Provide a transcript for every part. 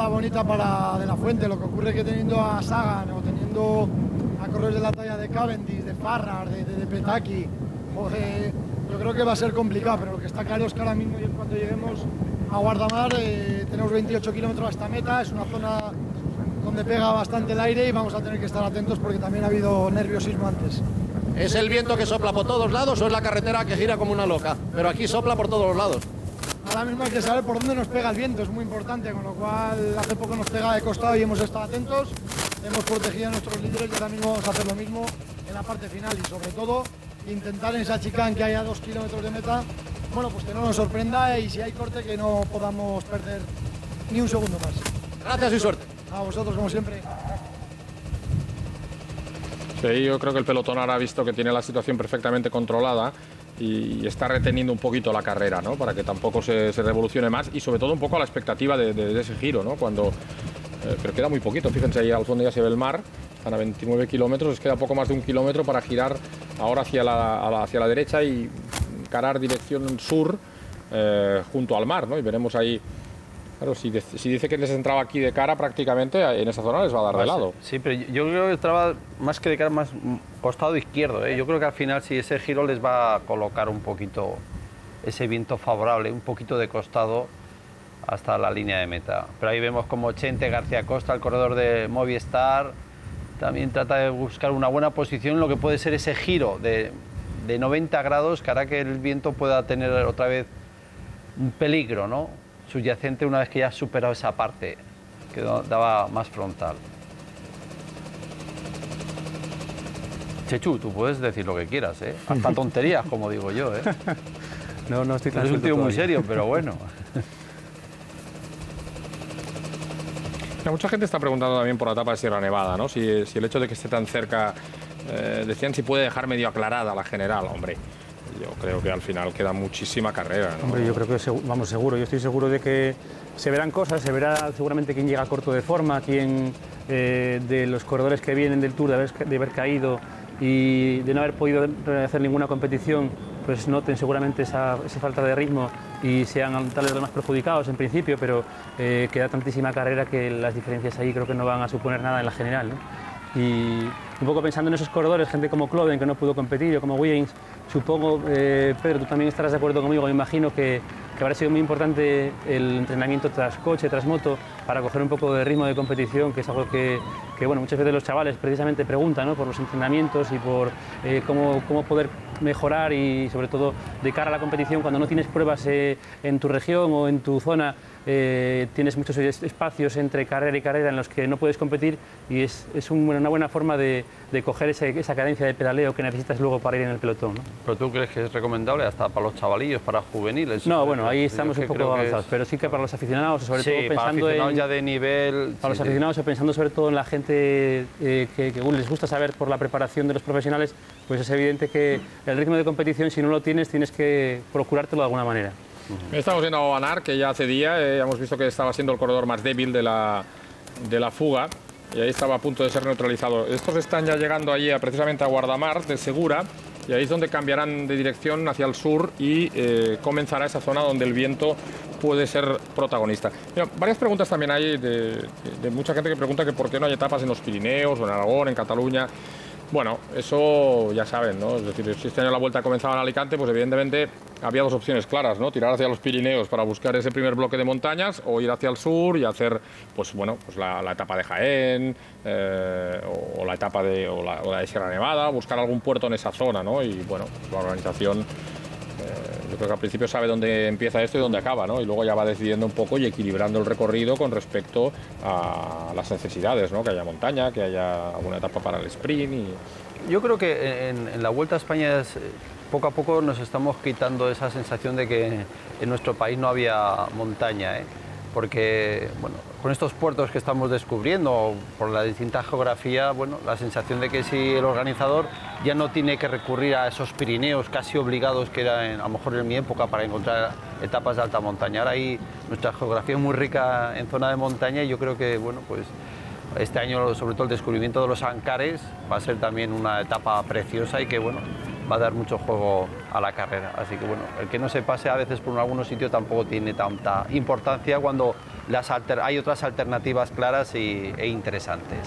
temporada bonita para De la Fuente. Lo que ocurre es que teniendo a Sagan o teniendo a corredores de la talla de Cavendish, de Farrar, de Petaki, yo creo que va a ser complicado, pero lo que está claro es que ahora mismo, cuando lleguemos a Guardamar, tenemos 28 kilómetros hasta meta. Es una zona donde pega bastante el aire y vamos a tener que estar atentos porque también ha habido nerviosismo antes. ¿Es el viento que sopla por todos lados o es la carretera que gira como una loca? Pero aquí sopla por todos los lados. Ahora mismo hay que saber por dónde nos pega el viento, es muy importante, con lo cual hace poco nos pega de costado y hemos estado atentos, hemos protegido a nuestros líderes y ahora mismo vamos a hacer lo mismo en la parte final y sobre todo intentar en esa chicane que haya 2 kilómetros de meta, bueno, pues que no nos sorprenda y si hay corte que no podamos perder ni un segundo más. Gracias y suerte. A vosotros como siempre. Sí, yo creo que el pelotón ahora ha visto que tiene la situación perfectamente controlada y está reteniendo un poquito la carrera, ¿no? Para que tampoco se revolucione más y sobre todo un poco a la expectativa de ese giro, ¿no? Pero queda muy poquito, fíjense, ahí al fondo ya se ve el mar, están a 29 kilómetros, les queda poco más de 1 kilómetro para girar ahora hacia la derecha y encarar dirección sur junto al mar, ¿no? Y veremos ahí, claro, si dice que les entraba aquí de cara prácticamente, en esa zona les va a dar de lado. Sí, pero yo creo que entraba más que de cara, más costado izquierdo, ¿eh? Yo creo que al final si ese giro les va a colocar un poquito ese viento favorable, un poquito de costado hasta la línea de meta. Pero ahí vemos como Chente García Costa, el corredor de Movistar, también trata de buscar una buena posición en lo que puede ser ese giro de 90 grados que hará que el viento pueda tener otra vez un peligro, ¿no?, subyacente una vez que ya ha superado esa parte que daba más frontal. Chechu, tú puedes decir lo que quieras, ¿eh? Hasta tonterías, como digo yo, ¿eh? No estoy tan Es un tío muy serio, pero bueno. Mucha gente está preguntando también por la etapa de Sierra Nevada, ¿no? Si el hecho de que esté tan cerca, decían si puede dejar medio aclarada la general. Hombre, yo creo que al final queda muchísima carrera, ¿no? Hombre, yo creo que, vamos, seguro. Yo estoy seguro de que se verán cosas, se verá seguramente quién llega corto de forma, quién de los corredores que vienen del Tour de haber caído y de no haber podido hacer ninguna competición, pues noten seguramente esa falta de ritmo y sean tal vez los más perjudicados en principio, pero queda tantísima carrera que las diferencias ahí creo que no van a suponer nada en la general, ¿no? Y un poco pensando en esos corredores, gente como Kloden, que no pudo competir, o como Wiggins, supongo, Pedro, tú también estarás de acuerdo conmigo, me imagino que habrá sido muy importante el entrenamiento tras coche, tras moto, para coger un poco de ritmo de competición, que es algo que bueno, muchas veces los chavales precisamente preguntan, ¿no?, por los entrenamientos y por cómo poder mejorar y sobre todo de cara a la competición cuando no tienes pruebas en tu región o en tu zona. Tienes muchos espacios entre carrera y carrera en los que no puedes competir y es una buena forma de coger esa cadencia de pedaleo que necesitas luego para ir en el pelotón, ¿no? ¿Pero tú crees que es recomendable hasta para los chavalillos, para juveniles? No, bueno, ahí estamos un poco avanzados, pero sí que para los aficionados, sobre todo pensando para aficionados ya de nivel... Para los aficionados, pensando sobre todo en la gente que les gusta saber por la preparación de los profesionales, pues es evidente que el ritmo de competición, si no lo tienes que procurártelo de alguna manera. Estamos viendo a Van Aert, que ya hace día, ya hemos visto que estaba siendo el corredor más débil de la fuga y ahí estaba a punto de ser neutralizado. Estos están ya llegando allí precisamente a Guardamar de Segura y ahí es donde cambiarán de dirección hacia el sur y comenzará esa zona donde el viento puede ser protagonista. Mira, varias preguntas también hay de mucha gente que pregunta que por qué no hay etapas en los Pirineos o en Aragón, en Cataluña. Bueno, eso ya saben, ¿no? Es decir, si este año la Vuelta comenzaba en Alicante, pues evidentemente había dos opciones claras, ¿no? Tirar hacia los Pirineos para buscar ese primer bloque de montañas o ir hacia el sur y hacer, pues bueno, pues la etapa de Jaén o la etapa o la de Sierra Nevada, buscar algún puerto en esa zona, ¿no? Y bueno, pues la organización, yo creo que al principio sabe dónde empieza esto y dónde acaba, ¿no? Y luego ya va decidiendo un poco y equilibrando el recorrido con respecto a las necesidades, ¿no? Que haya montaña, que haya alguna etapa para el sprint. Yo creo que en la Vuelta a España poco a poco nos estamos quitando esa sensación de que en nuestro país no había montaña, ¿eh? Porque bueno, con estos puertos que estamos descubriendo, por la distinta geografía, bueno, la sensación de que si el organizador ya no tiene que recurrir a esos Pirineos casi obligados que era a lo mejor en mi época para encontrar etapas de alta montaña. Ahora ahí nuestra geografía es muy rica en zona de montaña y yo creo que bueno, pues este año sobre todo el descubrimiento de los Ancares va a ser también una etapa preciosa y que bueno, va a dar mucho juego a la carrera. Así que bueno, el que no se pase a veces por algunos sitios tampoco tiene tanta importancia cuando hay otras alternativas claras e interesantes.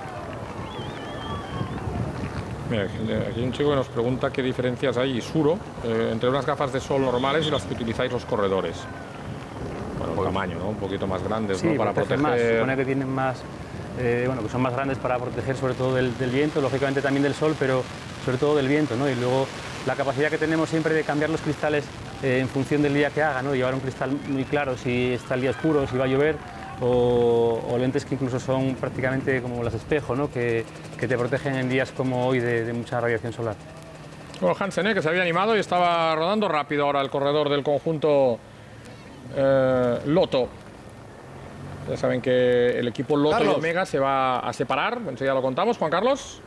Mira, aquí hay un chico que nos pregunta qué diferencias hay, Isuro, entre unas gafas de sol normales y las que utilizáis los corredores. Bueno, el tamaño, ¿no? Un poquito más grandes, sí, ¿no? Para proteger. Más. Se supone que tienen más, bueno, que son más grandes para proteger sobre todo del viento, lógicamente también del sol, pero sobre todo del viento, ¿no? Y luego la capacidad que tenemos siempre de cambiar los cristales en función del día que haga, ¿no? Llevar un cristal muy claro si está el día oscuro, si va a llover, o lentes que incluso son prácticamente como las espejo, ¿no? que te protegen en días como hoy de mucha radiación solar. Bueno, Hansen, que se había animado y estaba rodando rápido ahora el corredor del conjunto Lotto. Ya saben que el equipo Lotto y Omega se va a separar, enseguida lo contamos. Juan Carlos.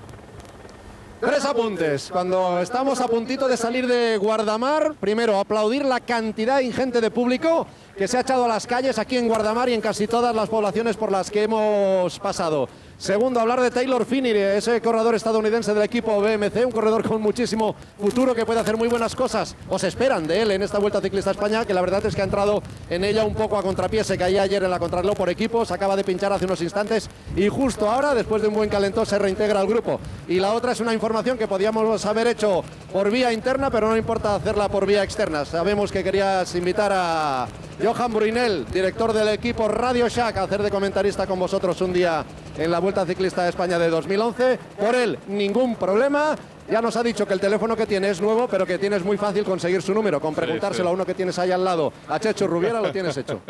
3 apuntes. Cuando estamos a puntito de salir de Guardamar, primero, aplaudir la cantidad ingente de público que se ha echado a las calles aquí en Guardamar y en casi todas las poblaciones por las que hemos pasado. Segundo, hablar de Taylor Phinney, ese corredor estadounidense del equipo BMC, un corredor con muchísimo futuro que puede hacer muy buenas cosas, o se esperan de él en esta Vuelta Ciclista a España, que la verdad es que ha entrado en ella un poco a contrapié, se caía ayer en la contrarreloj por equipos, acaba de pinchar hace unos instantes y justo ahora, después de un buen calentón, se reintegra al grupo. Y la otra es una información que podíamos haber hecho por vía interna, pero no importa hacerla por vía externa. Sabemos que querías invitar a Johan Brunel, director del equipo Radio Shack, a hacer de comentarista con vosotros un día en la Vuelta Ciclista de España de 2011. Por él, ningún problema. Ya nos ha dicho que el teléfono que tiene es nuevo, pero que tienes muy fácil conseguir su número. Con preguntárselo a uno que tienes ahí al lado, a Checho Rubiera, lo tienes hecho.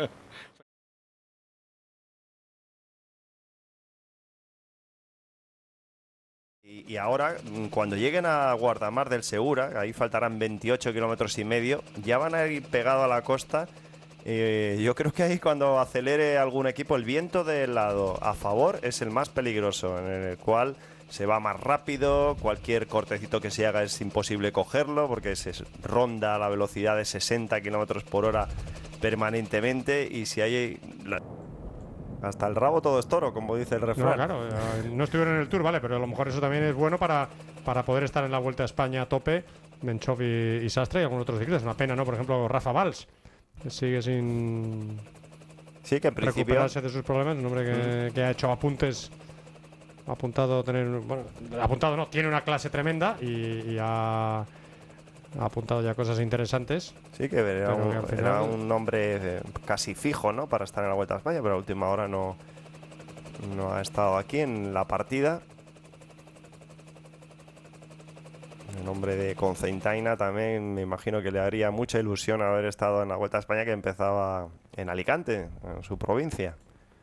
Y ahora, cuando lleguen a Guardamar del Segura, ahí faltarán 28 kilómetros y medio, ya van a ir pegado a la costa. Yo creo que ahí cuando acelere algún equipo, el viento del lado a favor es el más peligroso, en el cual se va más rápido, cualquier cortecito que se haga es imposible cogerlo porque se ronda a la velocidad de 60 kilómetros por hora permanentemente, y si hay... Hasta el rabo todo es toro, como dice el refrán. No, claro, no estuvieron en el Tour, vale, pero a lo mejor eso también es bueno para poder estar en la Vuelta a España a tope, Menchov y Sastre y algunos otros ciclistas. Es una pena, ¿no? Por ejemplo, Rafa Valls, que sigue sin recuperarse de sus problemas, un hombre que ha hecho apuntes, ha apuntado a tener, bueno, apuntado no, tiene una clase tremenda y ha apuntado ya cosas interesantes. Sí, que era un nombre casi fijo, ¿no? Para estar en la Vuelta a España, pero a última hora no ha estado aquí en la partida. El nombre de Conceintaina también me imagino que le haría mucha ilusión haber estado en la Vuelta a España, que empezaba en Alicante, en su provincia.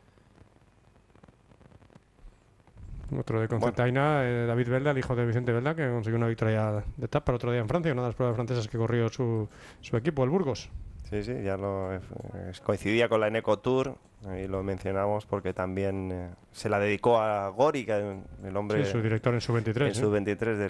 Otro de Conceintaina, David Velda, el hijo de Vicente Velda, que consiguió una victoria de etapa el otro día en Francia, una de las pruebas francesas que corrió su equipo, el Burgos. Sí, ya coincidía con la Eneco Tour, y lo mencionamos porque también se la dedicó a Gori, que el hombre... Sí, su director en sub-23. En sub-23 del...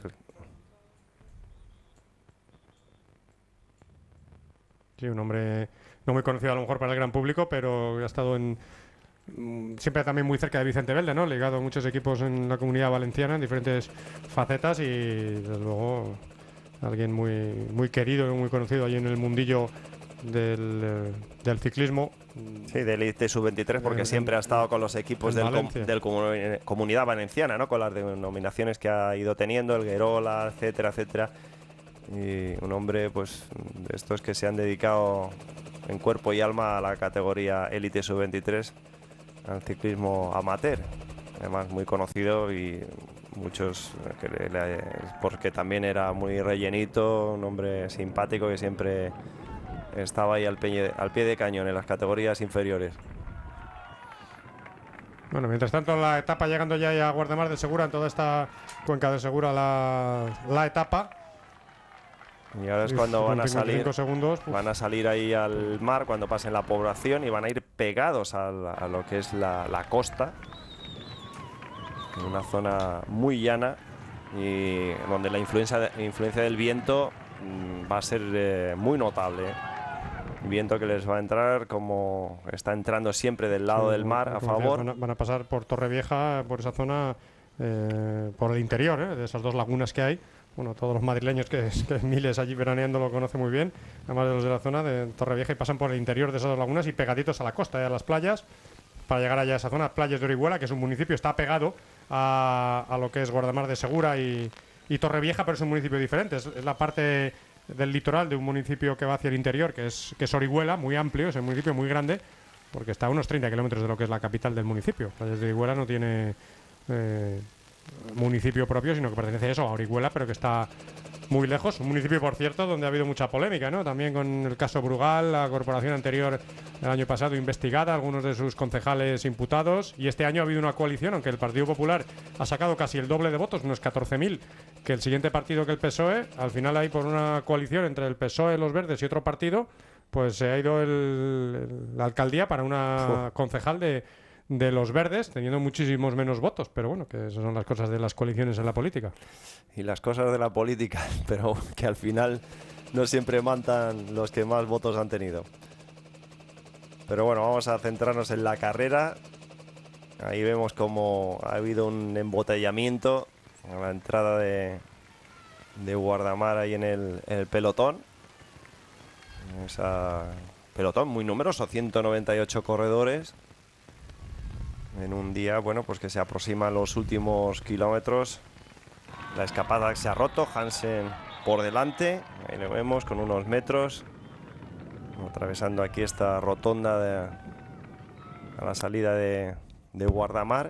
Sí, un hombre no muy conocido a lo mejor para el gran público, pero ha estado siempre también muy cerca de Vicente Velda, ¿no? Ligado a muchos equipos en la Comunidad Valenciana en diferentes facetas, y desde luego alguien muy querido y muy conocido allí en el mundillo del ciclismo. Sí, de Elite Sub-23, porque siempre ha estado con los equipos del Comunidad Valenciana, ¿no? Con las denominaciones que ha ido teniendo, el Guerola, etcétera, etcétera. Y un hombre, pues, de estos que se han dedicado en cuerpo y alma a la categoría Elite Sub-23, al ciclismo amateur. Además, muy conocido, y muchos, porque también era muy rellenito, un hombre simpático que siempre estaba ahí al pie de cañón en las categorías inferiores. Bueno, mientras tanto, la etapa llegando ya a Guardamar del Segura, en toda esta cuenca del Segura, la etapa. Y ahora es cuando van a salir segundos, van a salir ahí al mar cuando pasen la población, y van a ir pegados a lo que es la costa, en una zona muy llana, y donde la influencia del viento va a ser muy notable. Viento que les va a entrar, como está entrando siempre del lado del mar, a favor. Van a pasar por Torrevieja, por esa zona, por el interior, de esas dos lagunas que hay. Bueno, todos los madrileños que miles allí veraneando lo conocen muy bien, además de los de la zona de Torrevieja, y pasan por el interior de esas dos lagunas y pegaditos a la costa, a las playas, para llegar allá a esa zona. Playas de Orihuela, que es un municipio, está pegado a lo que es Guardamar de Segura y Torrevieja, pero es un municipio diferente. Es la parte del litoral de un municipio que va hacia el interior, que es Orihuela, muy amplio, es un municipio muy grande, porque está a unos 30 kilómetros de lo que es la capital del municipio. Playas de Orihuela no tiene municipio propio, sino que pertenece a eso, a Orihuela, pero que está muy lejos. Un municipio, por cierto, donde ha habido mucha polémica, ¿no? También con el caso Brugal, la corporación anterior el año pasado investigada, algunos de sus concejales imputados, y este año ha habido una coalición, aunque el Partido Popular ha sacado casi el doble de votos, unos 14.000, que el siguiente partido que el PSOE. Al final hay por una coalición entre el PSOE, los Verdes y otro partido, pues se ha ido la alcaldía para una concejal de los Verdes, teniendo muchísimos menos votos, pero bueno, que esas son las cosas de las coaliciones en la política. Y las cosas de la política, pero que al final no siempre mandan los que más votos han tenido. Pero bueno, vamos a centrarnos en la carrera. Ahí vemos como ha habido un embotellamiento a la entrada de Guardamar ahí en el pelotón. Esa pelotón muy numeroso, 198 corredores. En un día, bueno, pues que se aproximan los últimos kilómetros. La escapada se ha roto, Hansen por delante, ahí lo vemos con unos metros, atravesando aquí esta rotonda a la salida de Guardamar.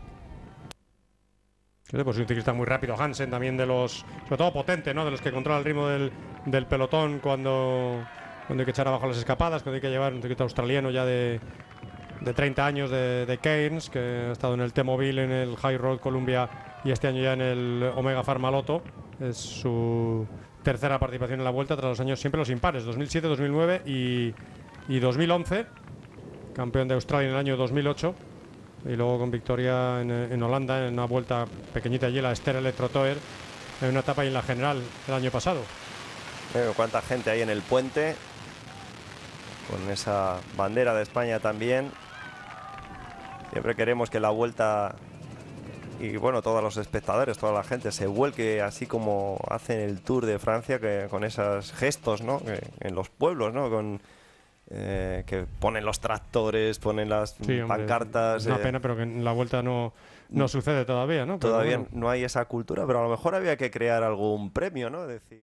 Pues un ciclista muy rápido, Hansen, también de los, sobre todo potente, ¿no? De los que controla el ritmo del pelotón cuando hay que echar abajo las escapadas, cuando hay que llevar un ciclista australiano ya de 30 años de Keynes, que ha estado en el T-Mobile, en el High Road Columbia y este año ya en el Omega Pharma Lotto. Es su tercera participación en la Vuelta tras los años siempre los impares, 2007, 2009 y 2011. Campeón de Australia en el año 2008 y luego con victoria en Holanda en una vuelta pequeñita allí, la Ster Electrotour, en una etapa y en la general el año pasado. Cuánta gente hay en el puente, con esa bandera de España también. Siempre queremos que la Vuelta y bueno, todos los espectadores, toda la gente se vuelque así como hacen el Tour de Francia, que con esos gestos, ¿no? En los pueblos, ¿no? Que ponen los tractores, ponen las pancartas. Es una pena, pero que en la Vuelta no sucede todavía, ¿no? Todavía no hay esa cultura, pero a lo mejor había que crear algún premio, ¿no? Decir